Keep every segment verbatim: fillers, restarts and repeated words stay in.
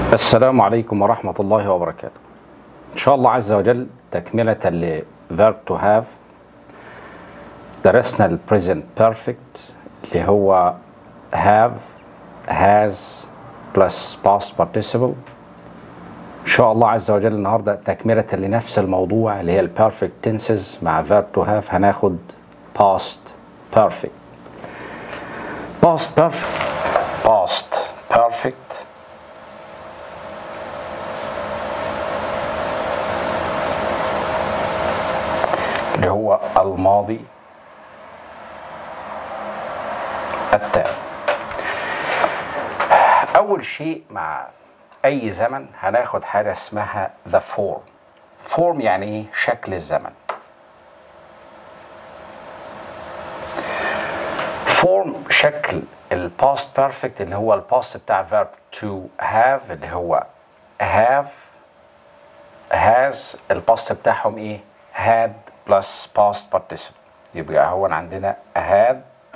السلام عليكم ورحمة الله وبركاته. إن شاء الله عز وجل تكملة ل verb to have درسنا ال present perfect اللي هو have has plus past participle. إن شاء الله عز وجل النهاردة تكملة لنفس الموضوع اللي هي ال perfect tenses مع verb to have هناخد past perfect. past perfect past perfect اللي هو الماضي التام. أول شيء مع أي زمن هناخد حاجة اسمها the form. form يعني إيه؟ شكل الزمن. form شكل ال past perfect اللي هو ال past بتاع verb to have اللي هو have has ال past بتاعهم إيه؟ had plus past participle. يبقى هو عندنا had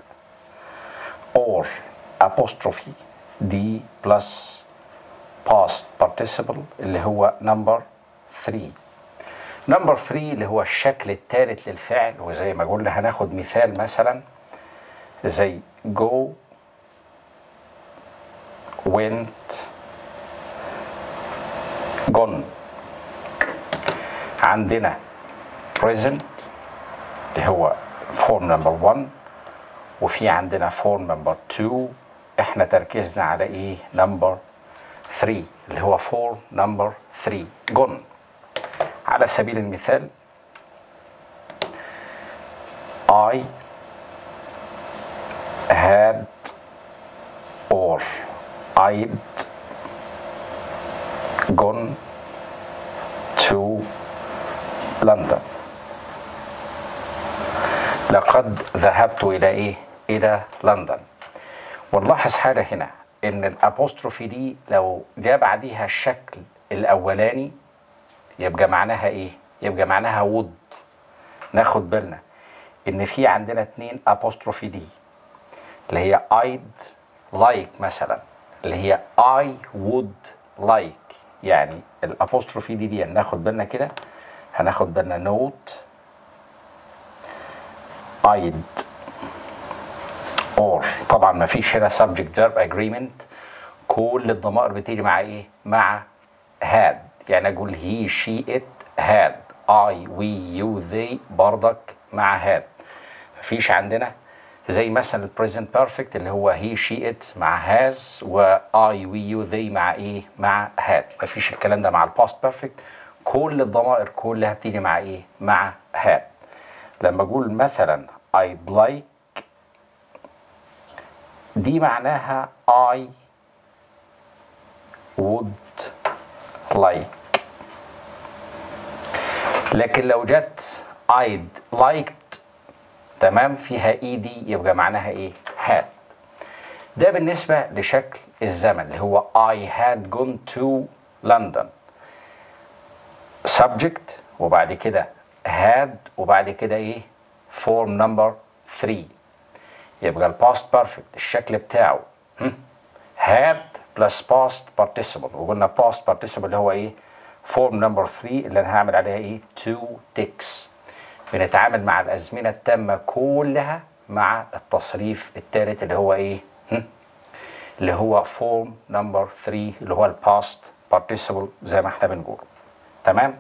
or apostrophe d plus past participle اللي هو number three. number three اللي هو الشكل الثالث للفعل، وزي ما قلنا هناخد مثال مثلا زي go went gone. عندنا present اللي هو form number one، وفي عندنا form number two. احنا تركيزنا على ايه؟ number three اللي هو form number three gone. على سبيل المثال I had or I'd gone to لندن. لقد ذهبت إلى إيه؟ إلى لندن. ونلاحظ حاجة هنا إن الأبوستروفي دي لو جاء بعديها الشكل الأولاني يبقى معناها إيه؟ يبقى معناها would. ناخد بالنا إن في عندنا اتنين أبوستروفي دي اللي هي I'd like مثلا، اللي هي I would like. يعني الأبوستروفي دي دي ناخد بالنا كده، هناخد بالنا نوت I'd or طبعا ما فيش هنا subject verb agreement. كل الضمائر بتيجي مع ايه؟ مع had. يعني اقول he she it had I we you they برضك مع had. ما فيش عندنا زي مثلا present perfect اللي هو he she it مع has و I we you they مع ايه؟ مع had. ما فيش الكلام ده مع past perfect. كل الضمائر كلها بتيجي مع ايه؟ مع had. لما اقول مثلا I'd like دي معناها I would like. لكن لو جت I'd liked تمام فيها اي دي يبقى معناها ايه؟ had. ده بالنسبة لشكل الزمن اللي هو I had gone to London. subject وبعد كده had وبعد كده ايه؟ form number three. يبقى ال past perfect الشكل بتاعه had plus past participle، وقلنا past participle اللي هو ايه؟ form number three اللي انا هعمل عليها ايه؟ two ticks. بنتعامل مع الازمنه التامه كلها مع التصريف الثالث اللي هو ايه؟ اللي هو form number three اللي هو ال past participle زي ما احنا بنقول. تمام؟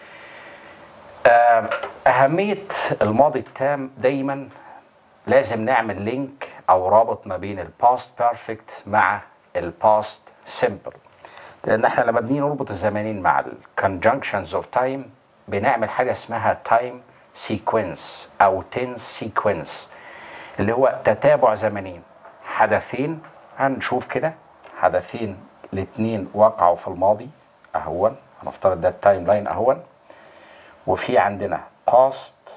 أهمية الماضي التام دايما لازم نعمل لينك أو رابط ما بين ال past perfect مع ال past simple، لأن احنا لما بنيجي نربط الزمانين مع ال conjunctions of time بنعمل حاجة اسمها time sequence أو tense sequence اللي هو تتابع زمنين. حدثين هنشوف كده، حدثين الاتنين وقعوا في الماضي أهون، هنفترض ده التايم لاين أهون، وفي عندنا past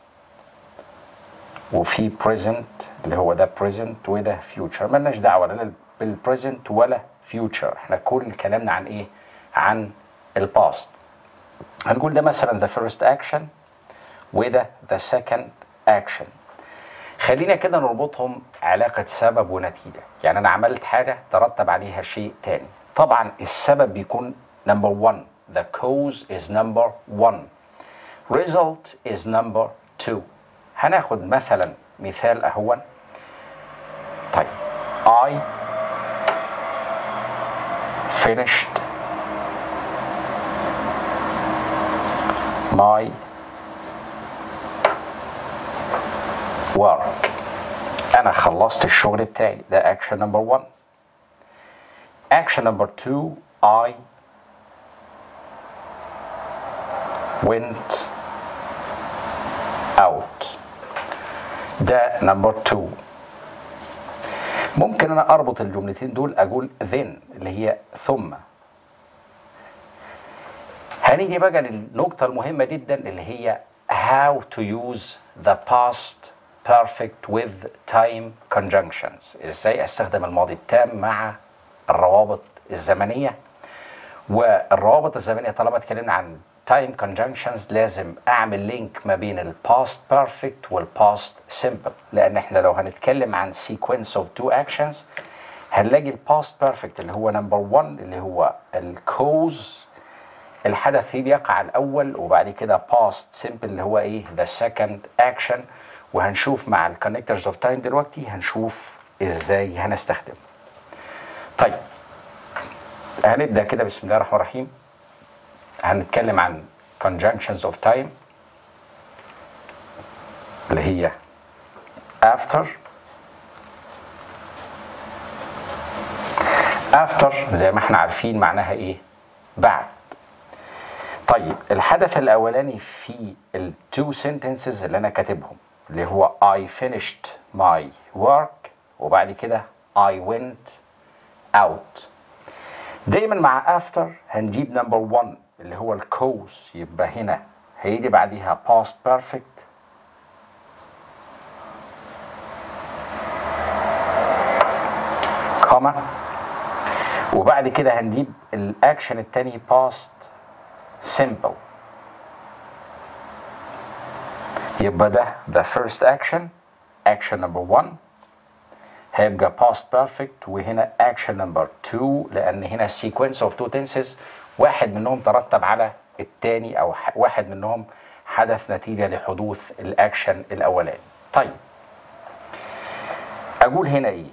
وفي present اللي هو ده present وده future. مالناش دعوة لا بالpresent ولا future، احنا كل كلامنا عن ايه؟ عن الباست. هنقول ده مثلا the first action وده the second action. خلينا كده نربطهم علاقة سبب ونتيجة. يعني أنا عملت حاجة ترتب عليها شيء تاني. طبعا السبب بيكون number one. The cause is number one. Result is number two. هناخد مثلا مثال اهون. طيب I finished my work. أنا خلصت الشغل بتاعي. ده action number one. Action number two, I went out. ده number two. ممكن أنا أربط الجملتين دول أقول then اللي هي ثم. هنيجي بقى للنقطة المهمة جدا اللي هي how to use the past perfect with time conjunctions. ازاي استخدم الماضي التام مع الروابط الزمنية. والروابط الزمنية طالما اتكلمنا عن time conjunctions لازم اعمل لينك ما بين ال past perfect وال past simple، لان احنا لو هنتكلم عن sequence of two actions هنلاقي ال past perfect اللي هو number one اللي هو ال cause الحدث فيه بيقع الاول، وبعد كده past simple اللي هو ايه the second action. وهنشوف مع ال connectors of time دلوقتي هنشوف ازاي هنستخدم. طيب هنبدأ كده بسم الله الرحمن الرحيم. هنتكلم عن conjunctions of time اللي هي after. after زي ما احنا عارفين معناها ايه؟ بعد. طيب الحدث الاولاني في ال two sentences اللي انا كاتبهم اللي هو I finished my work وبعد كده I went out. دايما مع after هنجيب number one اللي هو ال cause، يبقى هنا هيجي بعديها past perfect comma، وبعد كده هنجيب الاكشن التاني past simple. يبقى ده the first action action number one هيبقى past perfect، وهنا action number two لأن هنا sequence of two tenses واحد منهم ترتب على التاني أو واحد منهم حدث نتيجة لحدوث الأكشن الأولاني. طيب أقول هنا إيه؟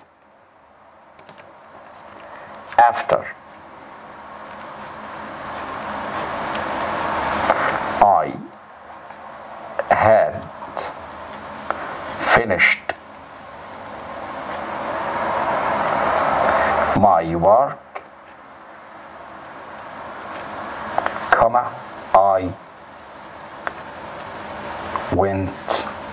after I had finished my work, comma, I went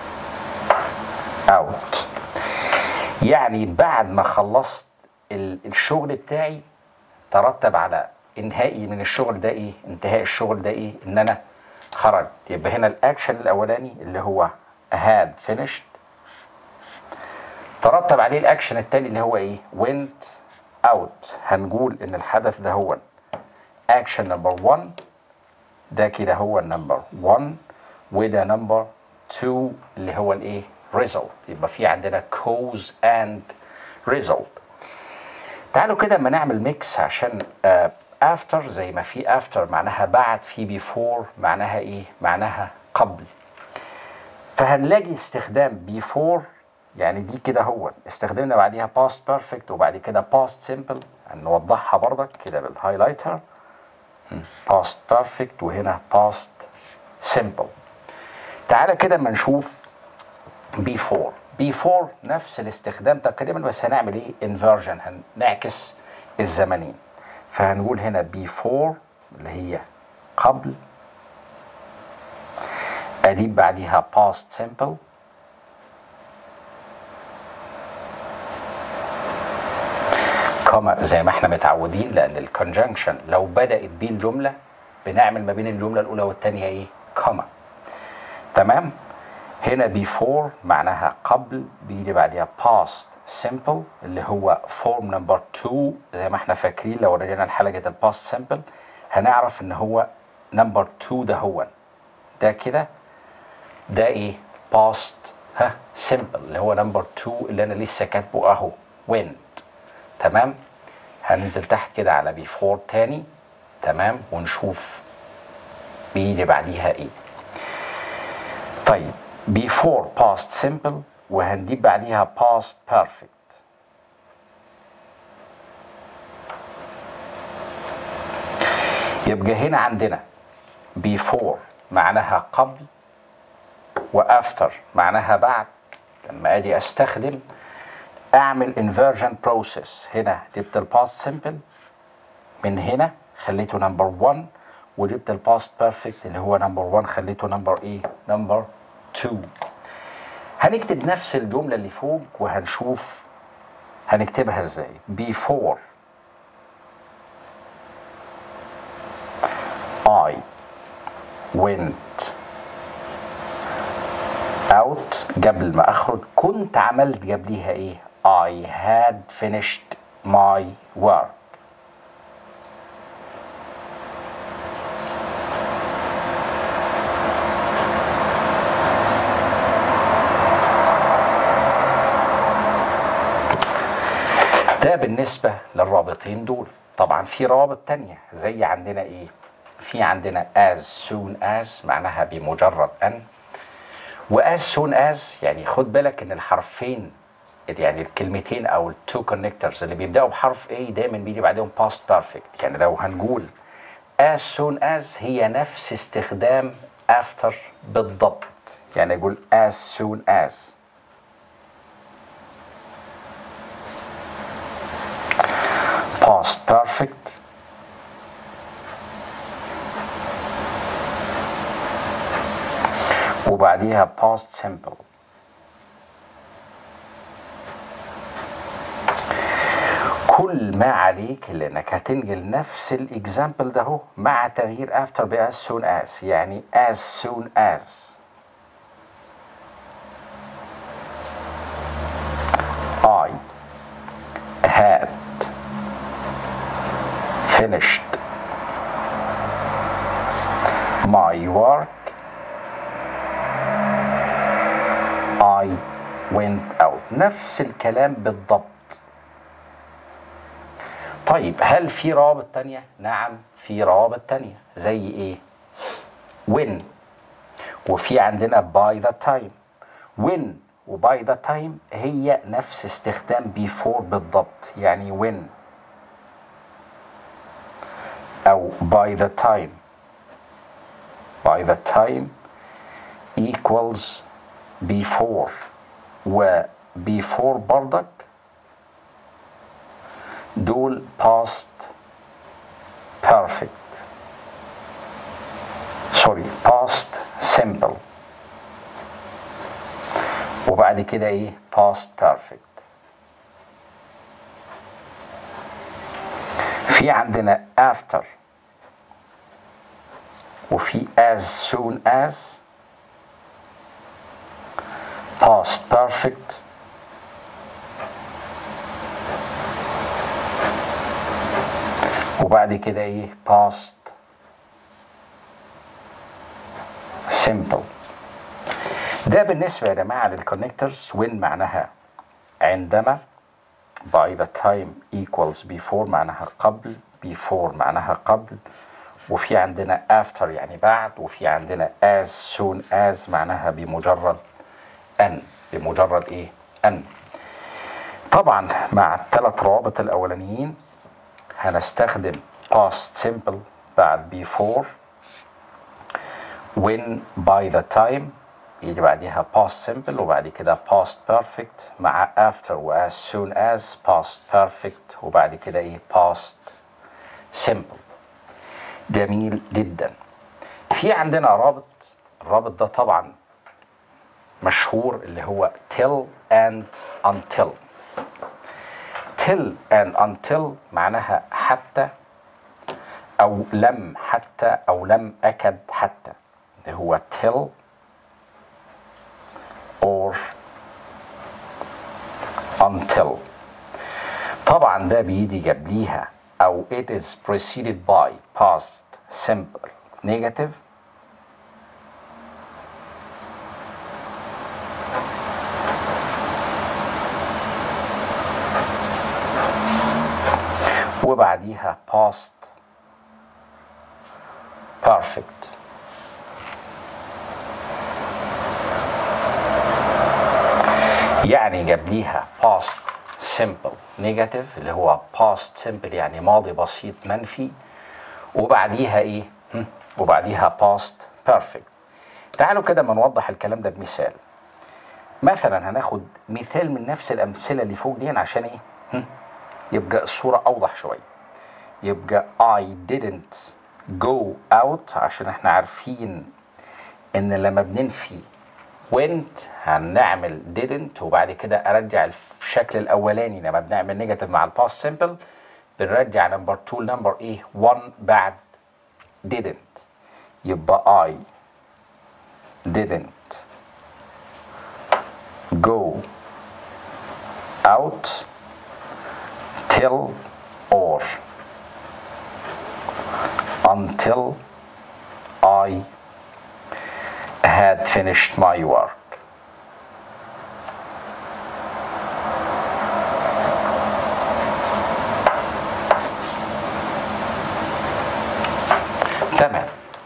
out. يعني بعد ما خلصت الشغل بتاعي ترتب على انهائي من الشغل ده ايه؟ انتهاء الشغل ده ايه؟ ان انا خرجت. يبقى هنا الاكشن الاولاني اللي هو had finished ترتب عليه الاكشن التاني اللي هو ايه؟ went out. هنقول ان الحدث ده هو action number one، ده كده هو number one، وده number two اللي هو الايه؟ result. يبقى في عندنا cause and result. تعالوا كده اما نعمل ميكس عشان uh, after زي ما في after معناها بعد، في before معناها ايه؟ معناها قبل. فهنلاقي استخدام before يعني دي كده هو استخدمنا بعديها past perfect وبعد كده past simple. هنوضحها برضك كده بالهايلايتر past perfect وهنا past simple. تعالى كده اما نشوف before. before نفس الاستخدام تقريبا بس هنعمل ايه؟ inversion، هنعكس الزمنين. فهنقول هنا before اللي هي قبل، اجيب بعديها past simple كما زي ما احنا متعودين، لان الكونجنكشن لو بدأت بيه الجملة بنعمل ما بين الجملة الأولى والثانية ايه؟ كما. تمام؟ هنا before معناها قبل، بيجي بعدها past simple اللي هو form number two. زي ما احنا فاكرين لو رجعنا لحلقة ال past simple هنعرف ان هو number two ده هو ده كده ده ايه؟ past ها simple اللي هو number two اللي انا لسه كاتبه اهو went. تمام؟ هننزل تحت كده على before تاني، تمام، ونشوف بيجي بعديها ايه. طيب before past simple وهنجيب بعديها past perfect. يبقى هنا عندنا before معناها قبل، وafter معناها بعد. لما اجي استخدم اعمل inversion process، هنا جبت الباست simple من هنا خليته نمبر واحد، وجبت الباست بيرفكت اللي هو نمبر واحد خليته نمبر ايه؟ نمبر اتنين. هنكتب نفس الجملة اللي فوق وهنشوف هنكتبها ازاي. before I went out، قبل ما اخرج كنت عملت قبليها ايه؟ I had finished my work. ده بالنسبة للرابطين دول. طبعا في روابط تانية زي عندنا ايه؟ في عندنا as soon as معناها بمجرد ان، و as soon as يعني خد بالك ان الحرفين يعني الكلمتين او التو كونكتورز اللي بيبداوا بحرف A دايما بيجي بعدهم past perfect. يعني لو هنقول as soon as هي نفس استخدام after بالضبط، يعني اقول as soon as. past perfect وبعديها past simple. كل ما عليك اللي انك هتنقل نفس الاكزامبل ده اهو مع تغيير after ب as soon as، يعني as soon as I had finished my work I went out. نفس الكلام بالضبط. طيب هل في روابط تانية؟ نعم في روابط تانية زي ايه؟ when، وفي عندنا by the time. when و by the time هي نفس استخدام before بالضبط، يعني when أو by the time. by the time equals before، و before برضك دول past perfect sorry past simple، وبعد كده ايه؟ past perfect. في عندنا after وفي as soon as past perfect وبعد كده ايه؟ past simple. ده بالنسبة يا جماعة للكونكتورز. when معناها عندما، by the time equals before معناها قبل، before معناها قبل، وفي عندنا after يعني بعد، وفي عندنا as soon as معناها بمجرد أن، بمجرد إيه؟ أن. طبعا مع الثلاث روابط الأولانيين هنستخدم past simple بعد before، when by the time يجي بعدها past simple، وبعد كده past perfect مع after و as soon as past perfect، وبعد كده إيه؟ past simple. جميل جدا. في عندنا رابط، الرابط ده طبعا مشهور اللي هو till and until. till and until معناها حتى أو لم حتى أو لم أكد حتى، اللي هو till or until. طبعا ده بيجي قبليها أو it is preceded by past simple negative وبعديها past perfect. يعني جاب ليها past simple negative اللي هو past simple يعني ماضي بسيط منفي، وبعديها ايه؟ وبعديها past perfect. تعالوا كده ما نوضح الكلام ده بمثال. مثلا هناخد مثال من نفس الامثله اللي فوق دي عشان ايه؟ يبقى الصوره اوضح شويه. يبقى I didn't go out عشان احنا عارفين ان لما بننفي went هنعمل didn't وبعد كده ارجع الشكل الاولاني لما بنعمل نيجاتيف مع الباست سمبل بنرجع نمبر اتنين نمبر ايه واحد بعد didn't. يبقى I didn't go out till or until I had finished my work. تمام.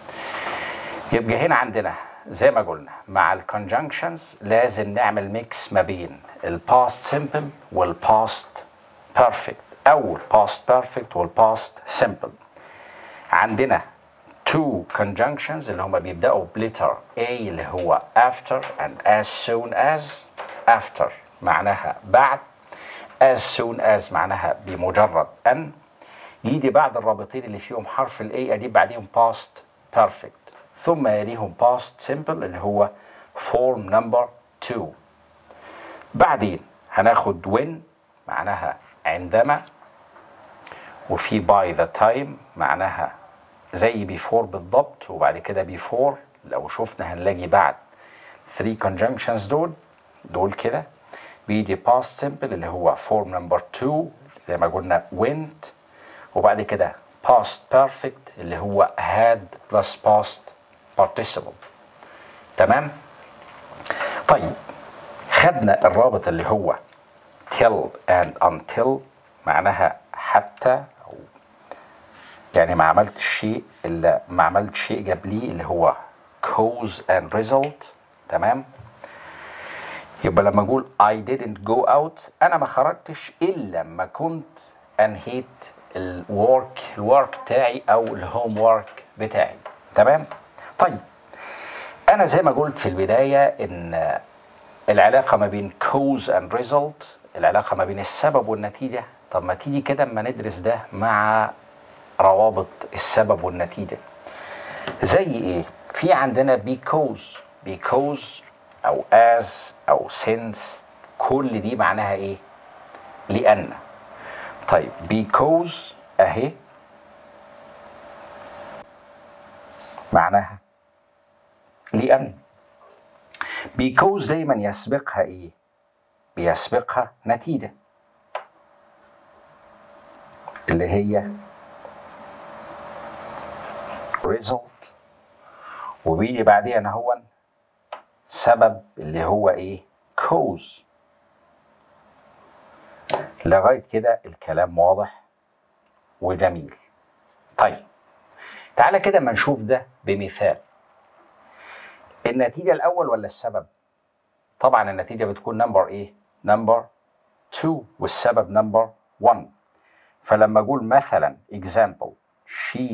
يبقى هنا عندنا زي ما قلنا مع الكونجنكشنز لازم نعمل ميكس ما بين الباست سمبل والباست بيرفكت او الباست بيرفكت والباست سمبل. عندنا two conjunctions اللي هما بيبدأوا بلتر A اللي هو after and as soon as. after معناها بعد، as soon as معناها بمجرد أن. يجي بعد الرابطين اللي فيهم حرف ال A أجيب بعديهم past perfect، ثم يليهم past simple اللي هو form number two. بعدين هناخد when معناها عندما، وفي by the time معناها زي بيفور بالضبط، وبعد كده بيفور لو شفنا هنلاقي بعد three conjunctions دول دول كده بيجي past simple اللي هو form number two زي ما قلنا went، وبعد كده past perfect اللي هو had plus past participle. تمام؟ طيب خدنا الرابط اللي هو till and until معناها حتى، يعني ما عملت شيء الا ما عملت شيء قبليه اللي هو cause and result. تمام. يبقى لما اقول I didn't go out انا ما خرجتش الا لما كنت انهيت الورك الورك بتاعي او الهوم ورك بتاعي. تمام. طيب انا زي ما قلت في البدايه ان العلاقه ما بين cause and result العلاقه ما بين السبب والنتيجه. طب ما تيجي كده اما ندرس ده مع روابط السبب والنتيجة. زي ايه؟ في عندنا because because او as او since، كل دي معناها ايه؟ لأن. طيب because اهي معناها لأن. because دايما يسبقها ايه؟ بيسبقها نتيجة اللي هي result، وبيجي بعديها هو سبب اللي هو ايه؟ cause. لغاية كده الكلام واضح وجميل. طيب تعالى كده ما نشوف ده بمثال. النتيجة الأول ولا السبب؟ طبعا النتيجة بتكون نمبر ايه؟ نمبر two والسبب نمبر one. فلما أقول مثلا example she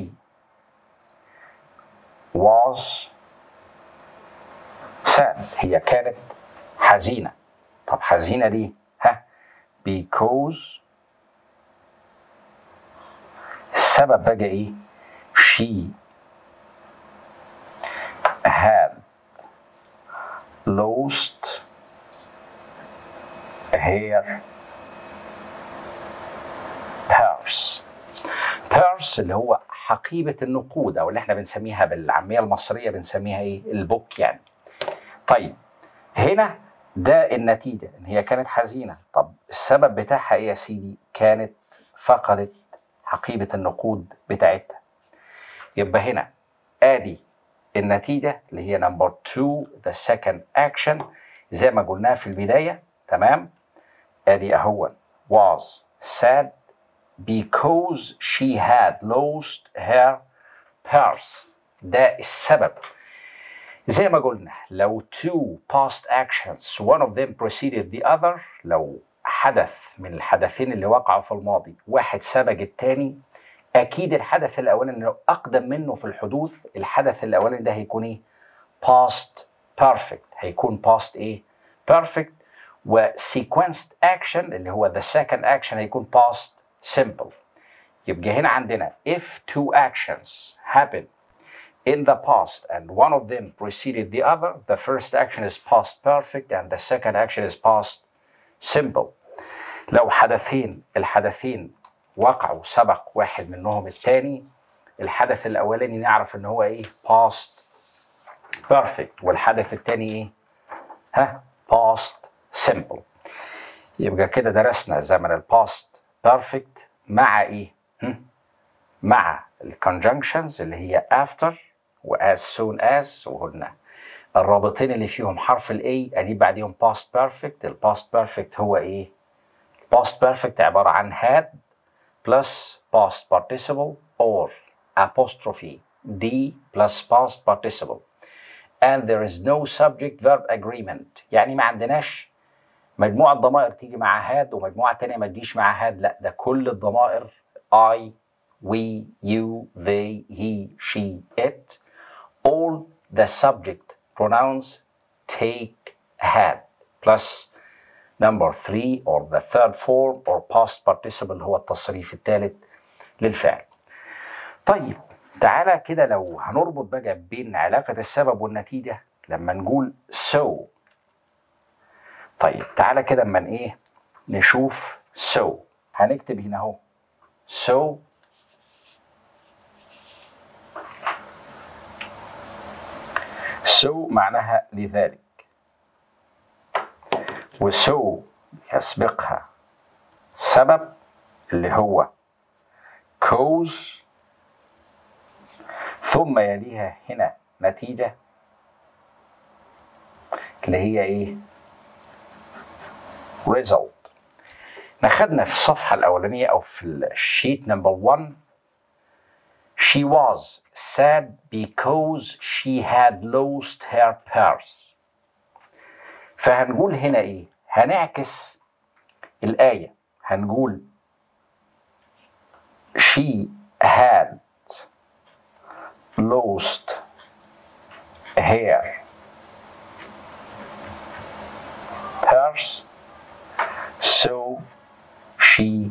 was sad هي كانت حزينة. طب حزينة ليه؟ ها؟ because السبب بقى ايه؟ she had lost her purse. purse اللي هو حقيبة النقود او اللي احنا بنسميها بالعامية المصرية بنسميها ايه؟ البوك يعني. طيب هنا ده النتيجة ان هي كانت حزينة. طب السبب بتاعها ايه يا سيدي؟ كانت فقدت حقيبة النقود بتاعتها. يبقى هنا ادي النتيجة اللي هي نمبر two the second action زي ما قلناها في البداية. تمام. ادي اهو was sad because she had lost her purse. ده السبب. زي ما قلنا لو two past actions one of them preceded the other، لو حدث من الحدثين اللي وقعوا في الماضي واحد سبق التاني، اكيد الحدث الاولاني لو اقدم منه في الحدوث الحدث الاولاني ده هيكون ايه؟ past perfect، هيكون past ايه؟ perfect. و sequenced action اللي هو the second action هيكون past simple. يبقى هنا عندنا if two actions happen in the past and one of them preceded the other, the first action is past perfect and the second action is past simple. لو حدثين الحدثين وقعوا سبق واحد منهم الثاني، الحدث الاولاني نعرف ان هو ايه؟ past perfect، والحدث الثاني ايه؟ ها؟ past simple. يبقى كده درسنا زمن الباست بيرفكت مع ايه؟ هم؟ مع الكونجنكشنز اللي هي after و as soon as، وقلنا الرابطين اللي فيهم حرف الاي ادي بعديهم past perfect. الباست بيرفكت هو ايه؟ past perfect عبارة عن had plus past participle or apostrophe d plus past participle and there is no subject verb agreement. يعني ما عندناش مجموعة ضمائر تيجي مع had ومجموعة تانية ما تجيش مع had، لا ده كل الضمائر I, we, you, they, he, she, it all the subject pronouns take had plus number three or the third form or past participle هو التصريف الثالث للفعل. طيب تعالى كده لو هنربط بقى بين علاقة السبب والنتيجة لما نقول so. طيب تعالى كده اما ايه نشوف so. هنكتب هنا اهو so so معناها لذلك، وسو يسبقها سبب اللي هو cause، ثم يليها هنا نتيجة اللي هي ايه؟ result. ناخدنا في الصفحة الأولانية أو في الشيت نمبر واحد she was sad because she had lost her purse. فهنقول هنا ايه؟ هنعكس الآية، هنقول she had lost her purse so she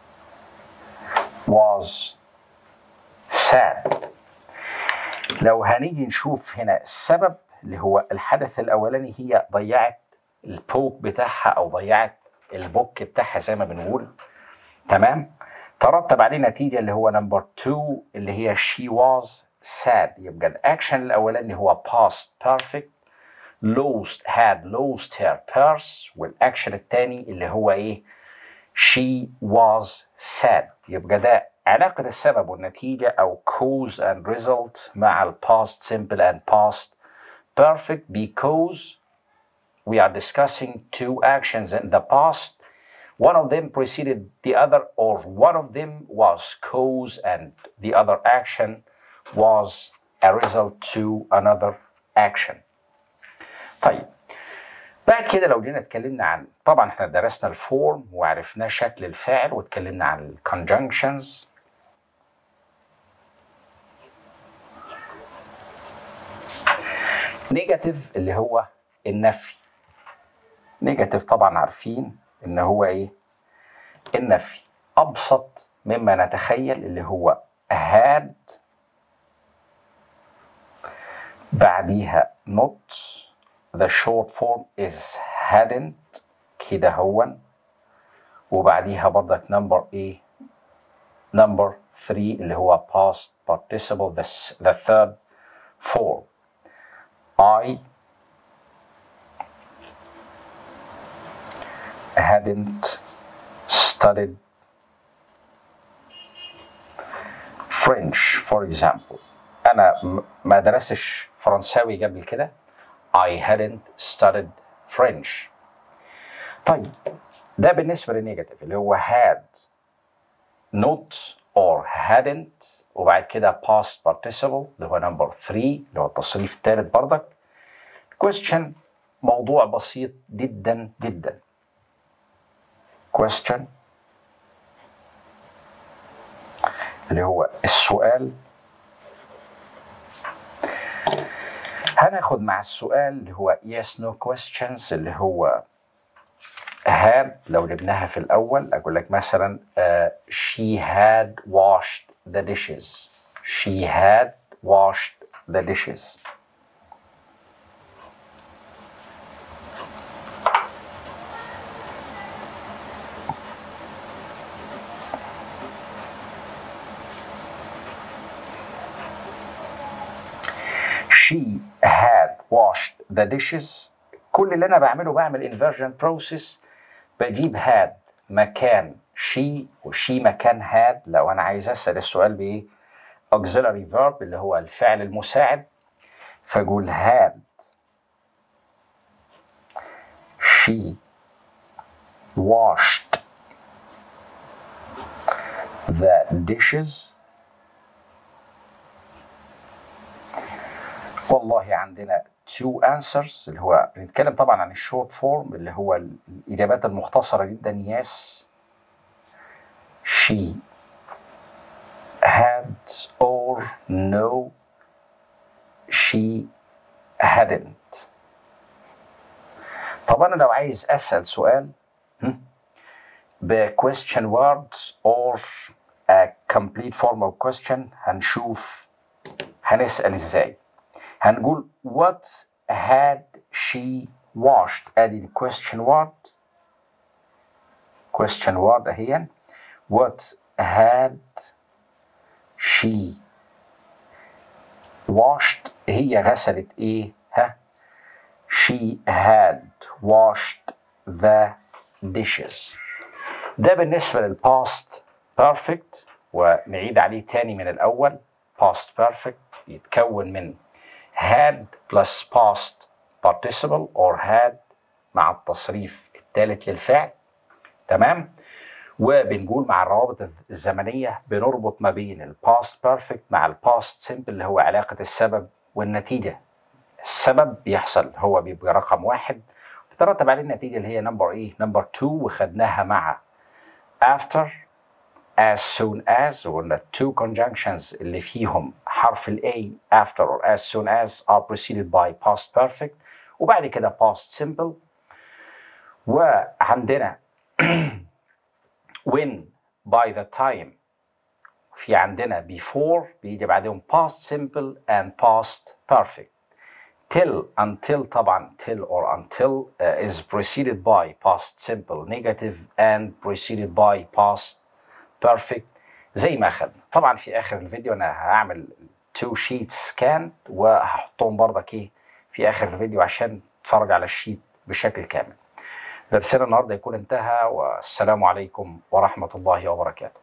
was sad. لو هنيجي نشوف هنا السبب اللي هو الحدث الأولاني، هي ضيعت البوك بتاعها أو ضيعت البوك بتاعها زي ما بنقول، تمام؟ ترتب عليه نتيجة اللي هو نمبر اتنين اللي هي she was sad. يبقى الأكشن الأولاني هو past perfect lost had lost her purse، والأكشن الثاني اللي هو إيه؟ she was sad. يبقى ده علاقة السبب والنتيجة أو cause and result مع ال past simple and past perfect because we are discussing two actions in the past. One of them preceded the other or one of them was cause and the other action was a result to another action. طيب بعد كده لو جينا اتكلمنا عن، طبعا احنا درسنا الفورم وعرفنا شكل الفعل واتكلمنا عن الكونجنكشنز. نيجاتيف اللي هو النفي. نيجاتيف طبعا عارفين ان هو ايه؟ النفي. ابسط مما نتخيل اللي هو had بعديها not، the short form is hadn't كده هون، وبعديها برضك number ايه؟ number three اللي هو past participle the, the third form. I hadn't studied French for example. أنا ما درستش فرنساوي قبل كده. I hadn't studied French. طيب ده بالنسبة للنيجاتيف اللي هو had. not or hadn't، وبعد كده past participle اللي هو نمبر ثلاثة اللي هو التصريف الثالث بردك. question موضوع بسيط جدا جدا. question اللي هو السؤال. هناخد مع السؤال اللي هو yes no questions اللي هو had. لو جبناها في الأول أقول لك مثلا uh, she had washed the dishes. she had washed the dishes. she had washed the dishes. كل اللي أنا بعمله بعمل inversion process، بجيب had مكان she وشي مكان had. لو أنا عايز أسأل السؤال بإيه auxiliary verb اللي هو الفعل المساعد، فأقول had she washed the dishes. والله عندنا two answers اللي هو بنتكلم طبعا عن الشورت فورم اللي هو الإجابات المختصرة جدا. yes she had or no she hadn't. طب أنا لو عايز أسأل سؤال ب question words or a complete form of question، هنشوف هنسأل إزاي. هنقول what had she washed. ادي question word question word اهي. what had she washed هي غسلت ايه؟ ها she had washed the dishes. ده بالنسبة للpast perfect. ونعيد عليه تاني من الأول. past perfect يتكون من had plus past participle or had مع التصريف الثالث للفعل. تمام. وبنقول مع الروابط الزمنية بنربط ما بين ال past perfect مع ال past simple اللي هو علاقة السبب والنتيجة. السبب بيحصل هو بيبقى رقم واحد، بترتب عليه النتيجة اللي هي نمبر ايه؟ نمبر two. وخدناها مع after as soon as، وقلنا two conjunctions اللي فيهم حرف ال A after or as soon as are preceded by past perfect، وبعد كده past simple. وعندنا when by the time، في عندنا before بيجي بعدهم past simple and past perfect. till until طبعا till or until uh, is preceded by past simple negative and preceded by past perfect زي ما أخذنا. طبعا في آخر الفيديو أنا هعمل two sheets scan وهحطهم برضك إيه في آخر الفيديو عشان تتفرج على الشيت بشكل كامل. درسنا النهارده يكون انتهى، والسلام عليكم ورحمة الله وبركاته.